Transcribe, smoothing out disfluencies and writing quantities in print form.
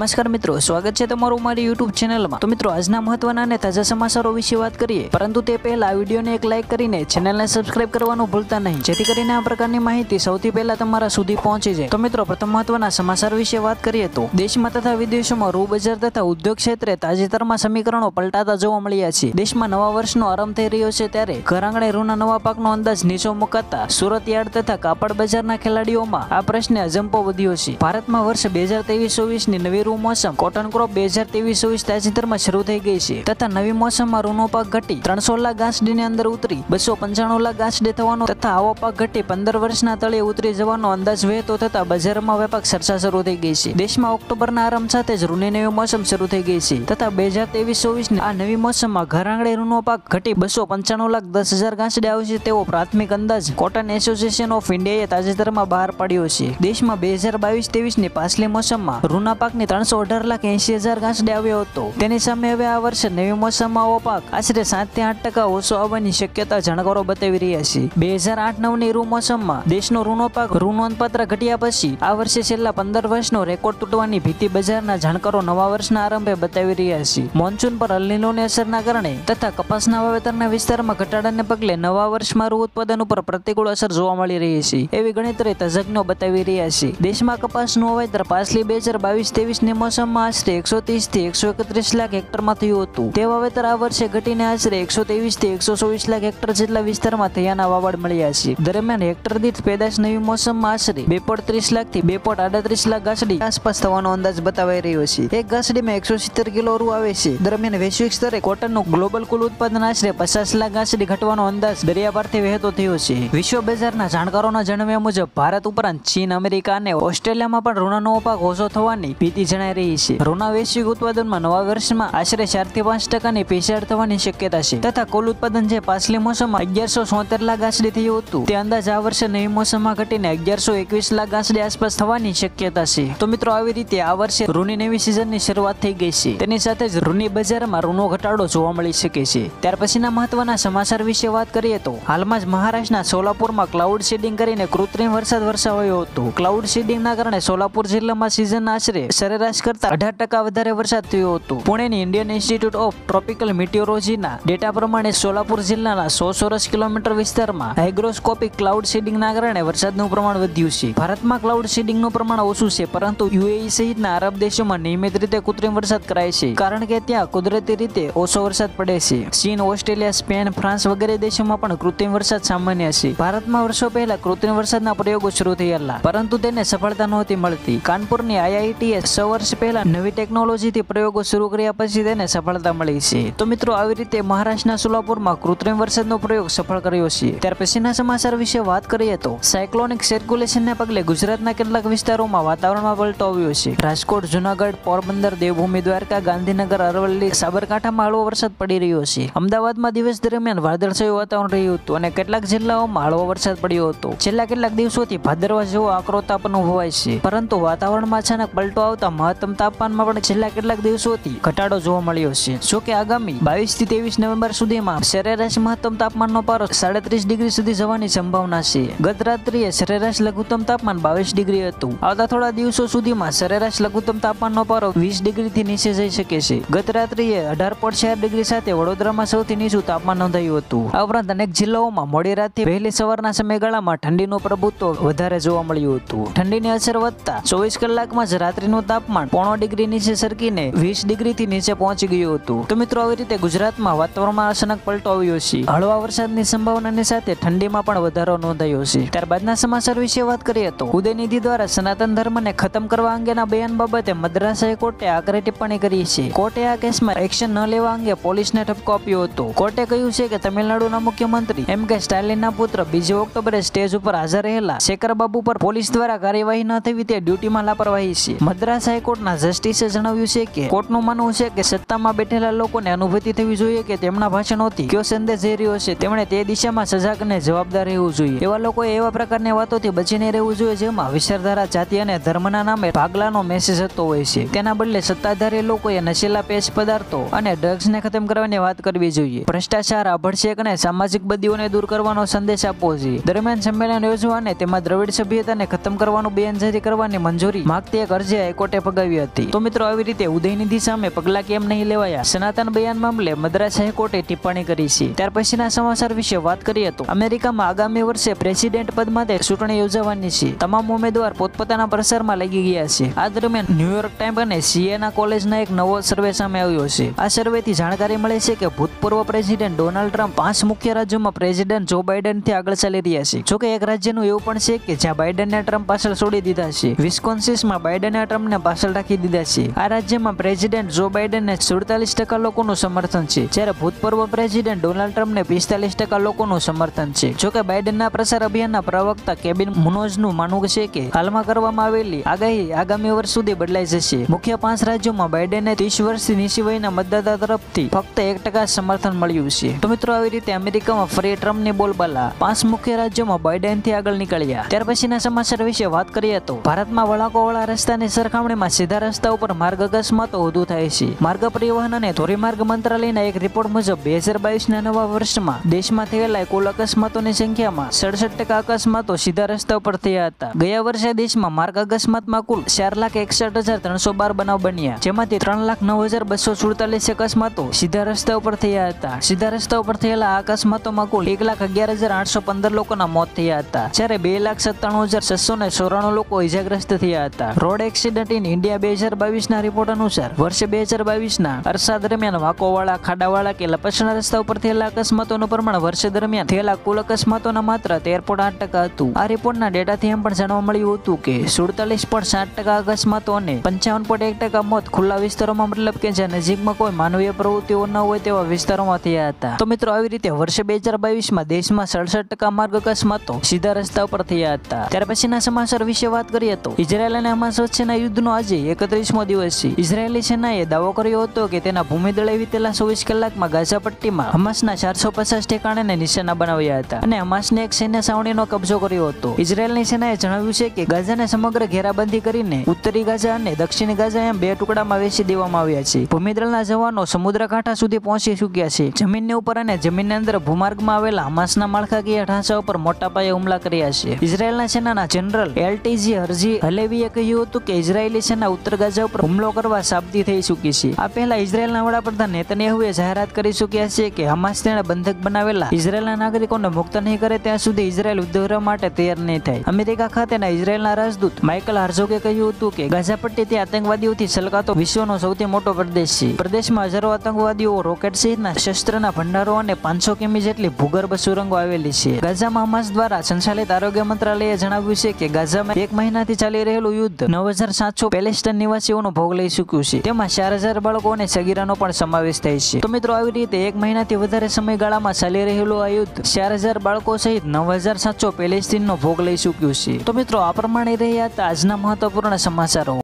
નમસ્કાર મિત્રો, સ્વાગત છે તમારું મારી YouTube ચેનલમાં। તો મિત્રો, આજના મહત્વના અને તાજા સમાચારો વિશે વાત કરીએ, પરંતુ તે પહેલા આ વિડીયોને એક લાઈક કરીને ચેનલને સબસ્ક્રાઇબ કરવાનું ભૂલતા નહીં, જેથી કરીને આ પ્રકારની માહિતી સૌથી પહેલા તમારા સુધી પહોંચી જાય। તો મિત્રો, પ્રથમ મહત્વના સમાચાર વિશે વાત કરીએ તો દેશમાં તથા વિદેશોમાં રૂ બજાર તથા ઉદ્યોગ ક્ષેત્રે તાજેતરમાં સમીકરણો પલટાતા જોવા મળ્યા છે। દેશમાં નવા વર્ષનો આરંભ થઈ રહ્યો છે, ત્યારે ઘર આંગણે રૂના નવા પાકનો અંદાજ નીચો મુકાતા સુરત યાર્ડ તથા કાપડ બજારના ખેલાડીઓમાં આ પ્રશ્ને અજંપો વધ્યો છે। ભારતમાં વર્ષ 2023-24 ની નવી રૂ મોસમ કોટન ક્રોપ 2023-24 તાજેતરમાં શરૂ થઈ ગઈ છે, તથા નવી મોસમમાં રૂનો પાક ઘટી 300 લાખ ગાંસડીની અંદર ઉતરી 295 લાખ ગાંસડી થવાનો તથા આવો પાક ઘટી 15 વર્ષના તળિયે ઉતરી જવાનો અંદાજ વહેતો થતા બજારમાં વ્યાપક ચર્ચા શરૂ થઈ ગઈ છે। દેશમાં ઓક્ટોબરના આરંભ સાથે જ રૂની નવી મોસમ શરૂ થઈ ગઈ છે, તથા 2023-24 ની આ નવી મોસમમાં ઘર આંગણે રૂનો પાક ઘટી 295 લાખ 10,000 ગાંસડી આવશે તેવો પ્રાથમિક અંદાજ કોટન એસોસિએશન ઓફ ઇન્ડિયાએ તાજેતરમાં બહાર પાડ્યો છે। દેશમાં 2022-23 ની પાછલી મોસમમાં રૂના પાકની 318 લાખ 80,000 ગાંસડી આવ્યો હતો, તેની સામે હવે આ વર્ષે નવી મોસમમાં આવો પાક આશરે 7 થી 8% ઓછો આવવાની શક્યતા જાણકારો બતાવી રહ્યા છે। 2008-9 ની રૂ મોસમમાં દેશનો રૂનો પાક રૂ નોંધપાત્ર ઘટ્યા પછી આ વર્ષે છેલ્લા 15 વર્ષનો રેકોર્ડ તૂટવાની ભીતિ બજારના જાણકારો નવા વર્ષના આરંભે બતાવી રહ્યા છે। મોન્સૂન પર અલ નીનોની અસરના કારણે તથા કપાસના વાવેતરના વિસ્તારમાં ઘટાડાને પગલે નવા વર્ષમાં રૂ ઉત્પાદન ઉપર પ્રતિકૂળ અસર જોવા મળી રહી છે, એવી ગણતરી તજજ્ઞો બતાવી રહ્યા છે। દેશમાં કપાસનું વાવેતર પાછલી 2022-23 ની મોસમમાં આશરે 130 થી 131 લાખ હેક્ટરમાં થયું હતું, તે વાવેતર આ વર્ષે ઘટીને આશરે 123 થી 124 લાખ હેક્ટર જેટલા વિસ્તારમાં થયાના વાવડ મળ્યા છે। દરમિયાન હેક્ટર દીઠ પેદાશ નવી મોસમમાં આશરે 2.30 લાખ થી 2.38 લાખ ગાંસડી આસપાસ થવાનો અંદાજ બતાવાઈ રહ્યો છે। એક ગાંસડીમાં 170 કિલો રૂ આવે છે। દરમિયાન વૈશ્વિક સ્તરે કોટનનું ગ્લોબલ કુલ ઉત્પાદન આશરે 50 લાખ ગાંસડી ઘટવાનો અંદાજ દરિયાપારથી વહેતો થયો છે। વિશ્વ બજારના જાણકારોના જણાવ્યા મુજબ ભારત ઉપરાંત ચીન, અમેરિકા અને ઓસ્ટ્રેલિયામાં પણ રૂના નવો પાક ઓછો થવાની ભીતિ જણાઈ રહી છે। રૂના વૈશ્વિક ઉત્પાદનમાં નવા વર્ષમાં આશરે 4 થી 5% ની પીછાડ થવાની શક્યતા છે, તથા કુલ ઉત્પાદન જે પાછલી મોસમમાં 1176 લાખ ગાંસડી થયું હતું, તે અંદાજ આ વર્ષે નવી મોસમમાં ઘટીને 1121 લાખ ગાંસડી આસપાસ થવાની શક્યતા છે। તો મિત્રો, આવી રીતે આ વર્ષે રૂની નવી સિઝનની શરૂઆત થઈ ગઈ છે, તેની સાથે જ રૂની બજારમાં રૂનો ઘટાડો જોવા મળી શકે છે। ત્યાર પછીના મહત્વના સમાચાર વિશે વાત કરીએ તો હાલમાં જ મહારાષ્ટ્રના સોલાપુરમાં ક્લાઉડ સીડિંગ કરીને કૃત્રિમ વરસાદ વરસાવ્યો હતો। ક્લાઉડ સીડિંગના કારણે સોલાપુર જિલ્લામાં સિઝન આશરે સરેરાશ કરતા 18% વધારે વરસાદ થયો હતો। પુણેની ઇન્ડિયન ઇન્સ્ટિટ્યૂટ ઓફ ટ્રોપિકલ મિટિયોરોલોજીના ડેટા પ્રમાણે સોલાપુર જિલ્લાના 100 ચોરસ કિલોમીટર વિસ્તારમાં હાઇગ્રોસ્કોપિક ક્લાઉડ સીડિંગના કારણે વરસાદનું પ્રમાણ વધ્યું છે। ભારતમાં ક્લાઉડ સીડિંગનું પ્રમાણ ઓછું છે, પરંતુ યુએઈ સહિતના અરબ દેશોમાં નિયમિત રીતે કૃત્રિમ વરસાદ કરાય છે, કારણ કે ત્યાં કુદરતી રીતે ઓછો વરસાદ પડે છે। ચીન, ઓસ્ટ્રેલિયા, સ્પેન, ફ્રાન્સ વગેરે દેશોમાં પણ કૃત્રિમ વરસાદ સામાન્ય છે। ભારતમાં વર્ષો પહેલા કૃત્રિમ વરસાદના પ્રયોગો શરૂ થયેલા, પરંતુ તેને સફળતા નહોતી મળતી। કાનપુરની આઈઆઈટીએ 6 વર્ષ પહેલા નવી ટેકનોલોજીથી પ્રયોગો શરૂ કર્યા પછી તેને સફળતા મળી છે। તો મિત્રો, આવી રીતે મહારાષ્ટ્રના સોલાપુરમાં કૃત્રિમ વરસાદનો પ્રયોગ સફળ કર્યો છે। ત્યાર પછીના સમાચાર વિશે વાત કરીએ તો સાયક્લોનિક સર્ક્યુલેશનને પગલે ગુજરાતના કેટલાક વિસ્તારોમાં વાતાવરણમાં પલટો આવ્યો છે। રાજકોટ, જૂનાગઢ, પોરબંદર, દેવભૂમિ દ્વારકા, ગાંધીનગર, અરવલ્લી, સાબરકાંઠામાં હળવો વરસાદ પડી રહ્યો છે। અમદાવાદમાં દિવસ દરમિયાન વાદળછાયું વાતાવરણ રહ્યું હતું અને કેટલાક જિલ્લાઓમાં હળવો વરસાદ પડ્યો હતો। છેલ્લા કેટલાક દિવસોથી ભાદરવા જેવો આકરો તાપ અનુભવાય છે, પરંતુ વાતાવરણમાં અચાનક પલટો આવતા મહત્તમ તાપમાનમાં પણ છેલ્લા કેટલાક દિવસોથી ઘટાડો જોવા મળ્યો છે। જોકે આગામી 22 થી 23 નવેમ્બર સુધીમાં સરેરાશ મહત્તમ તાપમાનનો પારો 37 ડિગ્રી સુધી જવાની સંભાવના છે। ગત રાત્રિએ સરેરાશ લઘુત્તમ તાપમાન 22 ડિગ્રી હતું। આવતા થોડા દિવસો સુધીમાં સરેરાશ લઘુત્તમ તાપમાનનો પારો 20 ડિગ્રીથી નીચે જઈ શકે છે। ગત રાત્રિએ 18.4 ડિગ્રી સાથે વડોદરામાં સૌથી નીચું તાપમાન નોંધાયું હતું। આ ઉપરાંત અનેક જિલ્લાઓમાં મોડી રાતથી વહેલી સવારના સમયગાળામાં ઠંડીનું પ્રભુત્વ વધારે જોવા મળ્યું હતું। ઠંડીની અસર વધતા 24 કલાકમાં જ રાત્રિનું તાપમાન 0.5 ડિગ્રી નીચે સરકીને 20 ડિગ્રીથી નીચે પહોંચી ગયું હતું। તો મિત્રો, આવી રીતે ગુજરાતમાં વાતાવરણમાં અચાનક પલટો આવ્યો છે। હળવા વરસાદની સંભાવનાની સાથે ઠંડીમાં પણ વધારો નોંધાયો છે। ત્યારબાદના સમાચાર વિશે વાત કરીએ તો ઉદયનિધિ દ્વારા સનાતન ધર્મને ખતમ કરવા અંગેના બયાન બાબતે મદ્રાસ હાઈકોર્ટે આકરી ટિપ્પણી કરી છે। કોર્ટે આ કેસમાં એક્શન ન લેવા અંગે પોલીસને ઠપકો આપ્યો હતો। કોર્ટે કહ્યું છે કે તમિલનાડુના મુખ્યમંત્રી એમ.કે. સ્ટાલિનના પુત્ર 2 ઓક્ટોબરે સ્ટેજ ઉપર હાજર રહેલા શેખરબાબુ પર પોલીસ દ્વારા કાર્યવાહી ન થવી તે ડ્યુટીમાં લાપરવાહી છે। મદ્રાસ હાઈકોર્ટના જસ્ટિસે જણાવ્યું છે કે કોર્ટનું માનવું છે કે સત્તામાં બેઠેલા લોકોને અનુભૂતિ થવી જોઈએ કે તેમના ભાષણોથી કયો સંદેશ જઈ રહ્યો છે, તેમણે તે દિશામાં સજાગ અને જવાબદાર રહેવું જોઈએ। એવા લોકોએ એવા પ્રકારની વાતોથી બચીને રહેવું જોઈએ જેમાં વિચારધારા, જાતિ અને ધર્મના નામે ભાગલાનો મેસેજ હતો હોય છે। તેના બદલે સત્તાધારી લોકોએ નશીલા પેશ પદાર્થો અને ડ્રગ્સને ખતમ કરવાની વાત કરવી જોઈએ, ભ્રષ્ટાચાર, આભડછેક અને સામાજિક બદીઓને દૂર કરવાનો સંદેશ આપવો જોઈએ। દરમિયાન સંમેલન યોજવા અને તેમાં દ્રવિડ સભ્યતાને ખતમ કરવાનું બેન જારી કરવાની મંજૂરી માંગતી એક અરજી હાઈકોર્ટે ફગાવી હતી। તો મિત્રો આવી રીતે ઉદયનિધિ સામે પગલા કેમ નહીં લેવાયા, સનાતન બયાન મામલે મદ્રાસ હાઈકોર્ટે ટિપ્પણી કરી છે। ત્યાર પછીના સમાચાર વિશે વાત કરીએ તો અમેરિકામાં આગામી વર્ષે પ્રેસિડેન્ટ પદ માટે ચૂંટણી યોજાવાની છે। તમામ ઉમેદવાર પોતપોતાના પ્રચારમાં લાગી ગયા છે। આ દરમિયાન ન્યુયોર્ક ટાઈમ્સ અને સિએના કોલેજના એક નવો સર્વે સામે આવ્યો છે। આ સર્વેથી જાણકારી મળે છે કે ભૂતપૂર્વ પ્રેસિડેન્ટ ડોનાલ્ડ ટ્રમ્પ 5 મુખ્ય રાજ્યોમાં પ્રેસિડેન્ટ જો બાઇડનથી આગળ ચાલી રહ્યા છે। જોકે એક રાજ્યનું એવું પણ છે કે જ્યાં બાઇડનને ટ્રમ્પ પાછળ છોડી દીધા છે। વિસ્કોન્સિનમાં બાઇડને ટ્રમ્પને પાછળ રાખી દીધા છે। આ રાજ્યમાં પ્રેસિડેન્ટ જો બાઇડનને 47% લોકોનું સમર્થન છે, જ્યારે ભૂતપૂર્વ પ્રેસિડેન્ટ ડોનાલ્ડ ટ્રમ્પને 45% લોકોનું સમર્થન છે। જોકે બાઇડનના પ્રચાર અભિયાનના પ્રવક્તા કેબિન મુનોઝનું માનવું છે કે હાલમાં કરવામાં આવેલી આગાહી આગામી વર્ષ સુધી બદલાઈ જશે। મુખ્ય 5 રાજ્યોમાં બાઇડનને 30 વર્ષથી નીચી વયના મતદાતા તરફથી ફક્ત 1% સમર્થન મળ્યું છે। તો મિત્રો આવી રીતે અમેરિકામાં ફરી ટ્રમ્પની બોલબાલા, 5 મુખ્ય રાજ્યોમાં બાઇડનથી આગળ નીકળ્યા। ત્યાર પછીના સમાચાર વિશે વાત કરીએ તો ભારતમાં વળાંકોવાળા રસ્તાની સરખામણીમાં સીધા રસ્તા ઉપર માર્ગ અકસ્માતો વધુ થાય છે। માર્ગ પરિવહન અને ધોરીમાર્ગ મંત્રાલયના એક રિપોર્ટ મુજબ 2022ના નવા વર્ષમાં દેશમાં થયેલા કુલ અકસ્માતોની સંખ્યામાં 67% અકસ્માતો સીધા રસ્તા ઉપર થયા હતા। ગયા વર્ષે દેશમાં માર્ગ અકસ્માતમાં કુલ 4,61,312 બનાવ બન્યા, જેમાંથી 3,09,247 અકસ્માતો સીધા રસ્તા ઉપર થયા હતા। સીધા રસ્તા ઉપર થયેલા આ અકસ્માતોમાં કુલ 1,11,815 લોકોના મોત થયા હતા, જ્યારે 2,97,694 લોકો ઇજાગ્રસ્ત થયા હતા। રોડ એક્સિડન્ટ ઇન ઇન્ડિયા 2022ના રિપોર્ટ અનુસાર વર્ષે 2022ના અરસા દરમિયાન વાંકોવાળા, ખાડાવાળા કે લપસણા રસ્તા ઉપર થયેલા અકસ્માતોનું પ્રમાણ વર્ષ દરમિયાન થયેલા કુલ અકસ્માતોના માત્ર 13.8% હતું। આ રિપોર્ટના ડેટાથી એમ પણ જાણવા મળ્યું હતું કે 47.7% અકસ્માતો અને 55.1% મોત ખુલ્લા વિસ્તારોમાં, મતલબ કે જ્યાં નજીકમાં કોઈ માનવીય પ્રવૃત્તિઓ ન હોય તેવા વિસ્તારોમાં થયા હતા। તો મિત્રો આવી રીતે વર્ષે 2022માં દેશમાં 67% માર્ગ અકસ્માતો સીધા રસ્તા ઉપર થયા હતા। ત્યાર પછીના સમાચાર વિશે વાત કરીએ તો ઇઝરાયલ અને હમાસ વચ્ચેના યુદ્ધનો આજે 31મો દિવસ છે। ઇઝરાયેલી સેનાએ દાવો કર્યો હતો કે તેના ભૂમિદળે વીતેલા 24 કલાકમાં ગાઝા પટ્ટીમાં હમાસના 450 ઠેકાણાને નિશાના બનાવ્યા હતા અને હમાસને એક સૈન્ય છાવણીનો કબજો કર્યો હતો। ઇઝરાયેલની સેનાએ જણાવ્યું છે કે ગાઝાને સમગ્ર ઘેરાબંધી કરીને ઉત્તરી ગાઝા અને દક્ષિણી ગાઝા એમ 2 ટુકડામાં વહેંચી દેવામાં આવ્યા છે। ભૂમિદળના જવાનો સમુદ્ર કાંઠા સુધી પહોંચી ચૂક્યા છે। જમીનની ઉપર અને જમીનની અંદર ભૂમાર્ગમાં આવેલા હમાસના માળખાકીય ઢાંચા ઉપર મોટા પાયે હુમલા કર્યા છે। ઇઝરાયેલના સેનાના જનરલ એલટીજી હરજી હલેવીએ કહ્યું હતું કે ઇઝરાયેલી સેના ઉત્તર ગાઝા ઉપર હુમલો કરવા સાબદી થઈ ચૂકી છે। આ પહેલા ઇઝરાયેલના વડાપ્રધાન નેતન્યાહુએ જાહેરાત કરી ચૂક્યા છે કે હમાસ તેણે બંધક બનાવેલા ઇઝરાયેલના નાગરિકોને મુક્ત નહીં કરે ત્યાં સુધી ઇઝરાયેલ યુદ્ધ કરવા માટે તૈયાર નહીં થાય। અમેરિકા ખાતેના ઇઝરાયેલના રાજદૂત માઇકલ હાર્ઝોગે કહ્યું હતું કે ગાઝા પટ્ટીથી આતંકવાદીઓથી છલકાતો વિશ્વનો સૌથી મોટો પ્રદેશ છે। પ્રદેશમાં હજારો આતંકવાદીઓ, રોકેટ સહિતના શસ્ત્રના ભંડારો અને 500 કિમી જેટલી ભૂગર્ભ સુરંગો આવેલી છે। ગાઝામાં હમાસ દ્વારા સંચાલિત આરોગ્ય મંત્રાલયે જણાવ્યું છે કે ગાઝામાં 1 મહિનાથી ચાલી રહેલું યુદ્ધ 9,700 પેલેસ્ટાઇન નિવાસીઓનો ભોગ લઈ ચૂક્યું છે। તેમાં 4,000 બાળકો અને સગીરાનો પણ સમાવેશ થાય છે। તો મિત્રો આવી રીતે 1 મહિનાથી વધારે સમયગાળામાં ચાલી રહેલું આ યુદ્ધ 4,000 બાળકો સહિત 9,700 પેલેસ્તીનનો ભોગ લઈ ચૂક્યું છે। તો મિત્રો આ પ્રમાણે રહ્યા હતા આજના મહત્વપૂર્ણ સમાચારો।